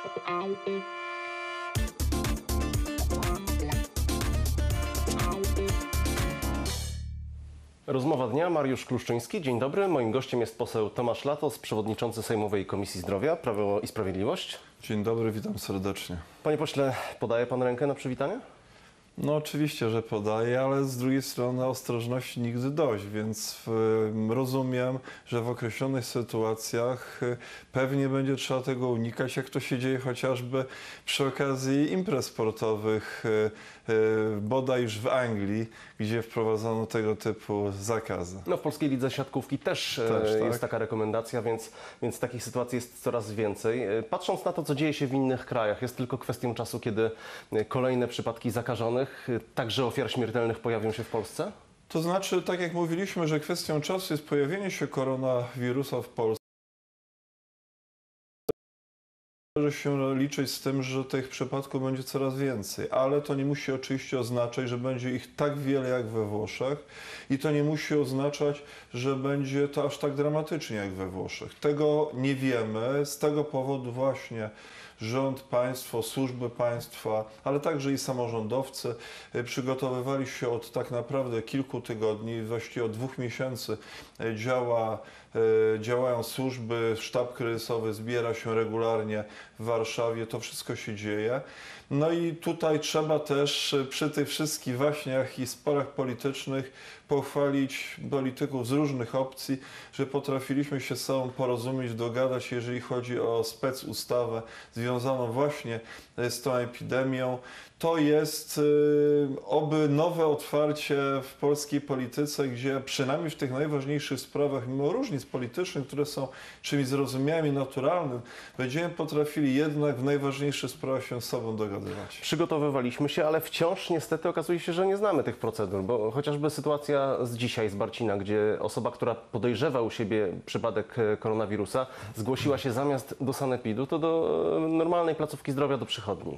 Rozmowa dnia, Mariusz Kluszczyński. Dzień dobry. Moim gościem jest poseł Tomasz Latos, przewodniczący Sejmowej Komisji Zdrowia, Prawo i Sprawiedliwość. Dzień dobry, witam serdecznie. Panie pośle, podaje pan rękę na przywitanie? No oczywiście, że podaję, ale z drugiej strony ostrożności nigdy dość, więc rozumiem, że w określonych sytuacjach pewnie będzie trzeba tego unikać, jak to się dzieje chociażby przy okazji imprez sportowych, bodaj już w Anglii, gdzie wprowadzono tego typu zakazy. No w Polskiej Lidze Siatkówki też jest taka rekomendacja, więc takich sytuacji jest coraz więcej. Patrząc na to, co dzieje się w innych krajach, jest tylko kwestią czasu, kiedy kolejne przypadki zakażonych, także ofiar śmiertelnych, pojawią się w Polsce? To znaczy, tak jak mówiliśmy, że kwestią czasu jest pojawienie się koronawirusa w Polsce. Należy się liczyć z tym, że tych przypadków będzie coraz więcej, ale to nie musi oczywiście oznaczać, że będzie ich tak wiele jak we Włoszech i to nie musi oznaczać, że będzie to aż tak dramatycznie jak we Włoszech. Tego nie wiemy, z tego powodu właśnie rząd, państwo, służby państwa, ale także i samorządowcy przygotowywali się od tak naprawdę kilku tygodni, właściwie od 2 miesięcy działają służby, sztab kryzysowy zbiera się regularnie w Warszawie, to wszystko się dzieje. No i tutaj trzeba też przy tych wszystkich waśniach i sporach politycznych pochwalić polityków z różnych opcji, że potrafiliśmy się z sobą porozumieć, dogadać, jeżeli chodzi o specustawę związaną właśnie z tą epidemią. To jest oby nowe otwarcie w polskiej polityce, gdzie przynajmniej w tych najważniejszych sprawach, mimo różnic politycznych, które są czymś zrozumiałym i naturalnym, będziemy potrafili jednak w najważniejszych sprawach się z sobą dogadywać. Przygotowywaliśmy się, ale wciąż niestety okazuje się, że nie znamy tych procedur, bo chociażby sytuacja z dzisiaj, z Barcina, gdzie osoba, która podejrzewa u siebie przypadek koronawirusa, zgłosiła się zamiast do sanepidu, to do normalnej placówki zdrowia, do przychodni.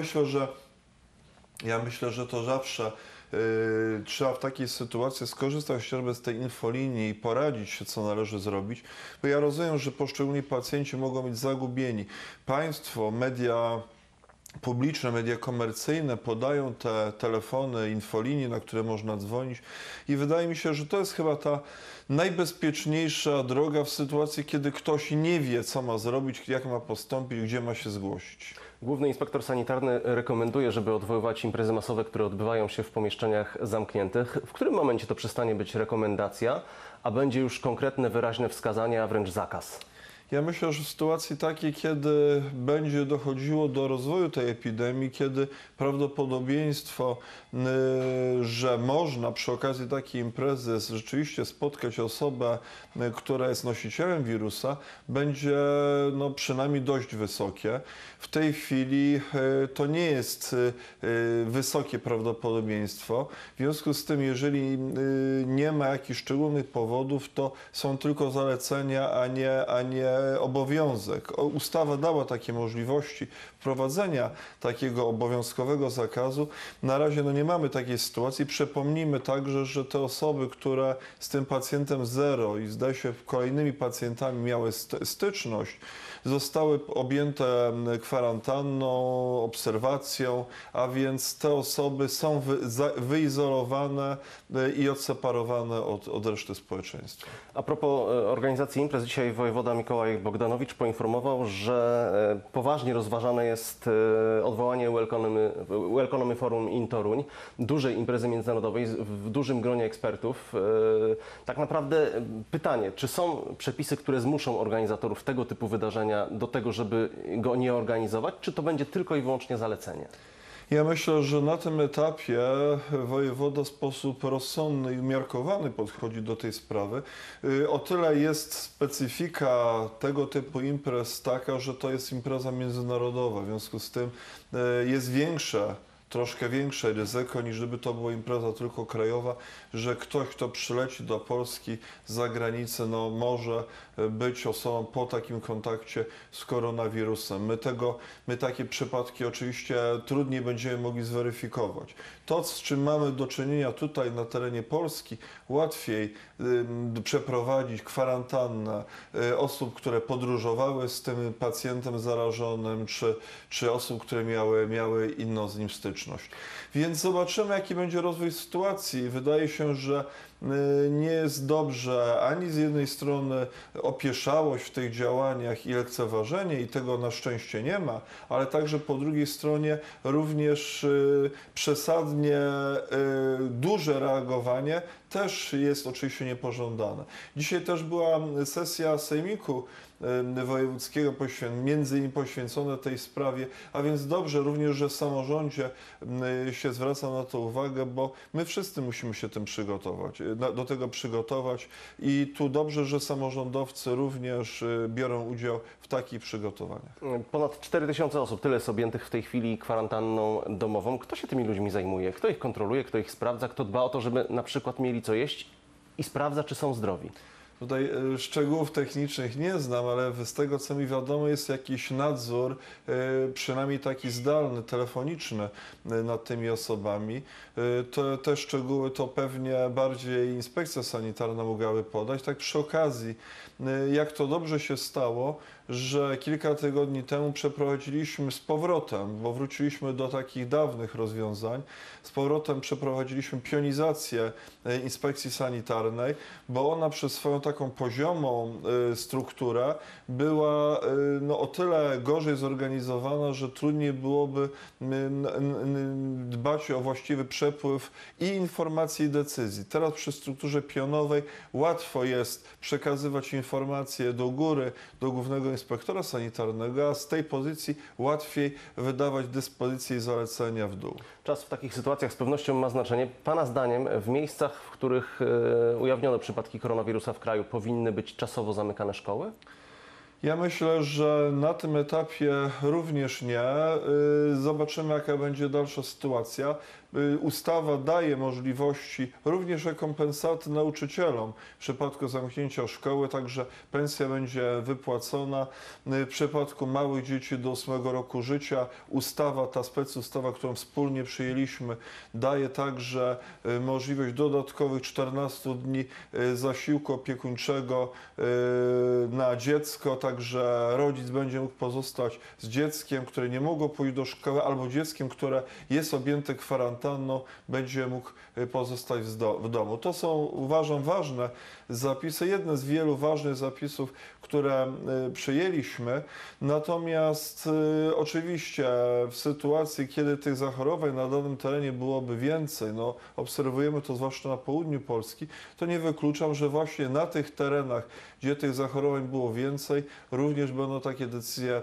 Ja myślę, że to zawsze trzeba w takiej sytuacji skorzystać chociażby z tej infolinii i poradzić się, co należy zrobić, bo ja rozumiem, że poszczególni pacjenci mogą być zagubieni. Państwo, media publiczne, media komercyjne podają te telefony, infolinii, na które można dzwonić i wydaje mi się, że to jest chyba ta najbezpieczniejsza droga w sytuacji, kiedy ktoś nie wie, co ma zrobić, jak ma postąpić, gdzie ma się zgłosić. Główny inspektor sanitarny rekomenduje, żeby odwoływać imprezy masowe, które odbywają się w pomieszczeniach zamkniętych. W którym momencie to przestanie być rekomendacja, a będzie już konkretne, wyraźne wskazanie, a wręcz zakaz? Ja myślę, że w sytuacji takiej, kiedy będzie dochodziło do rozwoju tej epidemii, kiedy prawdopodobieństwo, że można przy okazji takiej imprezy rzeczywiście spotkać osobę, która jest nosicielem wirusa, będzie przynajmniej dość wysokie. W tej chwili to nie jest wysokie prawdopodobieństwo. W związku z tym, jeżeli nie ma jakichś szczególnych powodów, to są tylko zalecenia, a nie obowiązek. Ustawa dała takie możliwości wprowadzenia takiego obowiązkowego zakazu. Na razie nie mamy takiej sytuacji. Przypomnijmy także, że te osoby, które z tym pacjentem zero i zdaje się kolejnymi pacjentami miały styczność, zostały objęte kwarantanną, obserwacją, a więc te osoby są wyizolowane i odseparowane od reszty społeczeństwa. A propos organizacji imprez, dzisiaj wojewoda Mikołaj Bogdanowicz poinformował, że poważnie rozważane jest odwołanie Welcome Forum in Toruń, dużej imprezy międzynarodowej w dużym gronie ekspertów. Tak naprawdę pytanie, czy są przepisy, które zmuszą organizatorów tego typu wydarzenia do tego, żeby go nie organizować, czy to będzie tylko i wyłącznie zalecenie? Ja myślę, że na tym etapie wojewoda w sposób rozsądny i umiarkowany podchodzi do tej sprawy. O tyle jest specyfika tego typu imprez taka, że to jest impreza międzynarodowa, w związku z tym jest większe troszkę większe ryzyko, niż gdyby to była impreza tylko krajowa, że ktoś, kto przyleci do Polski z zagranicy, no może być osobą po takim kontakcie z koronawirusem. My takie przypadki oczywiście trudniej będziemy mogli zweryfikować. To, z czym mamy do czynienia tutaj na terenie Polski, łatwiej przeprowadzić kwarantannę osób, które podróżowały z tym pacjentem zarażonym, czy osób, które miały inną z nim styczność. Więc zobaczymy, jaki będzie rozwój sytuacji. Wydaje się, że nie jest dobrze ani z jednej strony opieszałość w tych działaniach i lekceważenie, i tego na szczęście nie ma, ale także po drugiej stronie również przesadnie duże reagowanie też jest oczywiście niepożądane. Dzisiaj też była sesja Sejmiku Wojewódzkiego między innymi poświęcone tej sprawie, a więc dobrze również, że w samorządzie się zwraca na to uwagę, bo my wszyscy musimy się do tego przygotować i tu dobrze, że samorządowcy również biorą udział w takich przygotowaniach. Ponad 4000 osób, tyle jest objętych w tej chwili kwarantanną domową. Kto się tymi ludźmi zajmuje? Kto ich kontroluje? Kto ich sprawdza? Kto dba o to, żeby na przykład mieli co jeść i sprawdza, czy są zdrowi? Tutaj szczegółów technicznych nie znam, ale z tego, co mi wiadomo, jest jakiś nadzór, przynajmniej taki zdalny, telefoniczny nad tymi osobami. Te szczegóły to pewnie bardziej inspekcja sanitarna mogłaby podać. Tak przy okazji, jak to dobrze się stało, że kilka tygodni temu przeprowadziliśmy z powrotem, bo wróciliśmy do takich dawnych rozwiązań, z powrotem przeprowadziliśmy pionizację inspekcji sanitarnej, bo ona przez swoją taką poziomą strukturę była no, o tyle gorzej zorganizowana, że trudniej byłoby dbać o właściwy przepływ i informacji, i decyzji. Teraz przy strukturze pionowej łatwo jest przekazywać informacje do góry, do głównego inspektora sanitarnego, a z tej pozycji łatwiej wydawać dyspozycje i zalecenia w dół. Czas w takich sytuacjach z pewnością ma znaczenie. Pana zdaniem w miejscach, w których ujawniono przypadki koronawirusa w kraju, powinny być czasowo zamykane szkoły? Ja myślę, że na tym etapie również nie. Zobaczymy, jaka będzie dalsza sytuacja. Ustawa daje możliwości również rekompensaty nauczycielom w przypadku zamknięcia szkoły, także pensja będzie wypłacona. W przypadku małych dzieci do 8 roku życia ustawa, ta specustawa, którą wspólnie przyjęliśmy, daje także możliwość dodatkowych 14 dni zasiłku opiekuńczego na dziecko, także rodzic będzie mógł pozostać z dzieckiem, które nie mogło pójść do szkoły, albo dzieckiem, które jest objęte kwarantanną, będzie mógł pozostać w domu. To są, uważam, ważne zapisy, jedne z wielu ważnych zapisów, które przyjęliśmy. Natomiast oczywiście w sytuacji, kiedy tych zachorowań na danym terenie byłoby więcej, no, obserwujemy to zwłaszcza na południu Polski, to nie wykluczam, że właśnie na tych terenach, gdzie tych zachorowań było więcej, również będą takie decyzje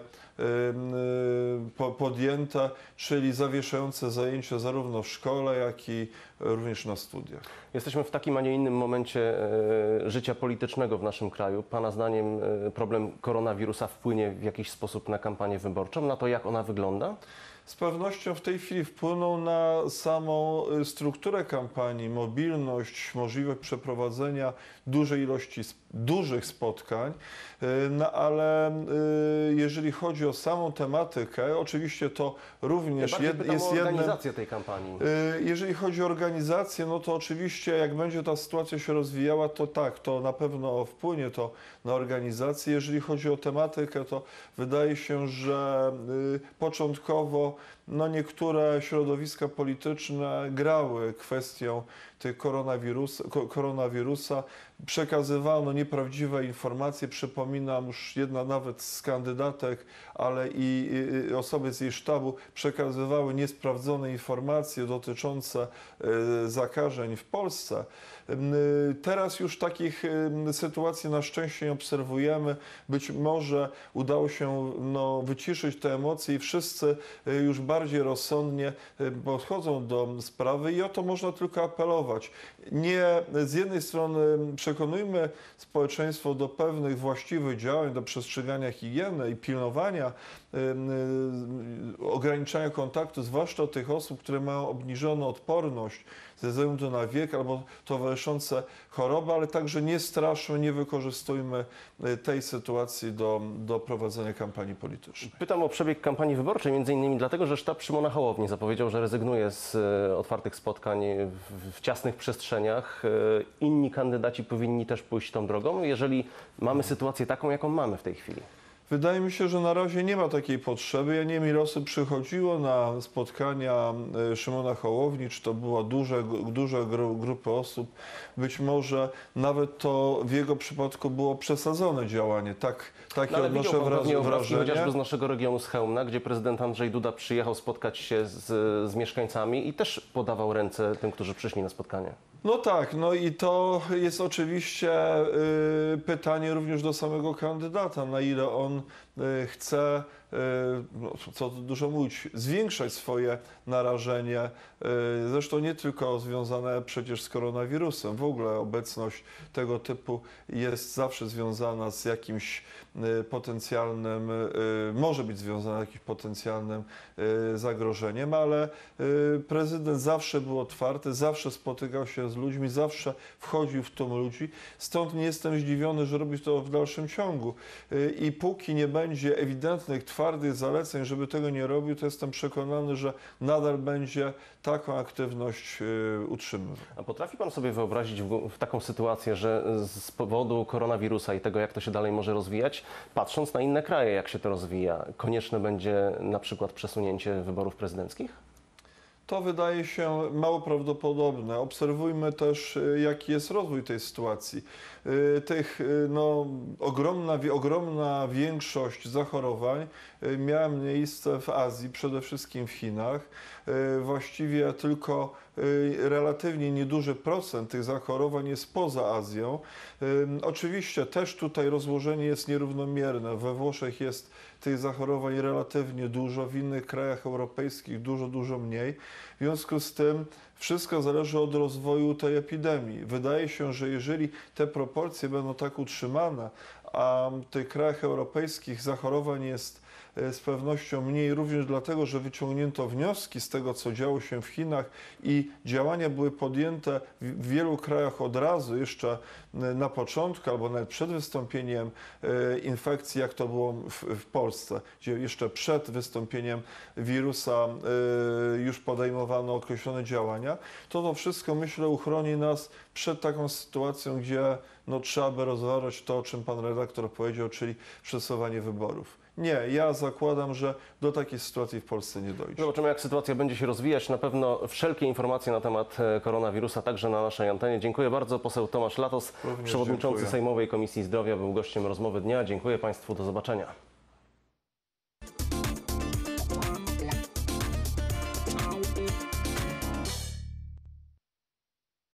podjęte, czyli zawieszające zajęcia zarówno w szkole, jak i również na studiach. Jesteśmy w takim, a nie innym momencie życia politycznego w naszym kraju. Pana zdaniem problem koronawirusa wpłynie w jakiś sposób na kampanię wyborczą, na to, jak ona wygląda? Z pewnością w tej chwili wpłyną na samą strukturę kampanii, mobilność, możliwość przeprowadzenia dużej ilości dużych spotkań, no ale jeżeli chodzi o samą tematykę, oczywiście to również jest organizację tej kampanii. Jeżeli chodzi o organizację, no to oczywiście jak będzie ta sytuacja się rozwijała, to tak, to na pewno wpłynie to na organizację. Jeżeli chodzi o tematykę, to wydaje się, że początkowo no niektóre środowiska polityczne grały kwestią tych koronawirusa, przekazywano nieprawdziwe informacje. Przypominam, już jedna nawet z kandydatek, ale i osoby z jej sztabu przekazywały niesprawdzone informacje dotyczące zakażeń w Polsce. Teraz już takich sytuacji na szczęście nie obserwujemy. Być może udało się wyciszyć te emocje i wszyscy już bardziej rozsądnie podchodzą do sprawy i o to można tylko apelować. Nie z jednej strony przekonujmy społeczeństwo do pewnych właściwych działań, do przestrzegania higieny i pilnowania, ograniczania kontaktu, zwłaszcza tych osób, które mają obniżoną odporność ze względu na wiek albo towarzyszące choroby, ale także nie straszmy, nie wykorzystujmy tej sytuacji do prowadzenia kampanii politycznej. Pytam o przebieg kampanii wyborczej, między innymi dlatego, że sztab Szymona Hołowni zapowiedział, że rezygnuje z otwartych spotkań w ciasnych przestrzeniach. Inni kandydaci powinni też pójść tą drogą, jeżeli mamy sytuację taką, jaką mamy w tej chwili. Wydaje mi się, że na razie nie ma takiej potrzeby. Ja nie wiem, ile osób przychodziło na spotkania Szymona Hołowni, czy to była duża grupa osób. Być może nawet to w jego przypadku było przesadzone działanie. Takie Ale odnoszę widział pan pewnie obrazki wrażenie. chociażby z naszego regionu, z Chełmna, gdzie prezydent Andrzej Duda przyjechał spotkać się z mieszkańcami i też podawał ręce tym, którzy przyszli na spotkanie. No tak, no i to jest oczywiście pytanie również do samego kandydata, na ile on chce, no, co tu dużo mówić, zwiększać swoje narażenie, zresztą nie tylko związane przecież z koronawirusem, w ogóle obecność tego typu jest zawsze związana z jakimś potencjalnym, może być związana z jakimś potencjalnym zagrożeniem, ale prezydent zawsze był otwarty, zawsze spotykał się z ludźmi, zawsze wchodził w tłum ludzi, stąd nie jestem zdziwiony, że robi to w dalszym ciągu i póki nie będzie ewidentnych, twardych zaleceń, żeby tego nie robił, to jestem przekonany, że nadal będzie taką aktywność utrzymywał. A potrafi pan sobie wyobrazić w taką sytuację, że z powodu koronawirusa i tego, jak to się dalej może rozwijać, patrząc na inne kraje, jak się to rozwija, konieczne będzie na przykład przesunięcie wyborów prezydenckich? To wydaje się mało prawdopodobne. Obserwujmy też, jaki jest rozwój tej sytuacji. Ogromna większość zachorowań miała miejsce w Azji, przede wszystkim w Chinach. Właściwie tylko relatywnie nieduży procent tych zachorowań jest poza Azją. Oczywiście też tutaj rozłożenie jest nierównomierne. We Włoszech jest tych zachorowań relatywnie dużo, w innych krajach europejskich dużo mniej. W związku z tym wszystko zależy od rozwoju tej epidemii. Wydaje się, że jeżeli te proporcje będą tak utrzymane, a w tych krajach europejskich zachorowań jest z pewnością mniej, również dlatego, że wyciągnięto wnioski z tego, co działo się w Chinach i działania były podjęte w wielu krajach od razu, jeszcze na początku albo nawet przed wystąpieniem infekcji, jak to było w Polsce, gdzie jeszcze przed wystąpieniem wirusa już podejmowano określone działania, to wszystko, myślę, uchroni nas przed taką sytuacją, gdzie trzeba by rozważać to, o czym pan redaktor powiedział, czyli przesuwanie wyborów. Nie, ja zakładam, że do takiej sytuacji w Polsce nie dojdzie. Zobaczymy, jak sytuacja będzie się rozwijać. Na pewno wszelkie informacje na temat koronawirusa także na naszej antenie. Dziękuję bardzo. Poseł Tomasz Latos, Również przewodniczący dziękuję. Sejmowej Komisji Zdrowia, był gościem rozmowy dnia. Dziękuję Państwu. Do zobaczenia.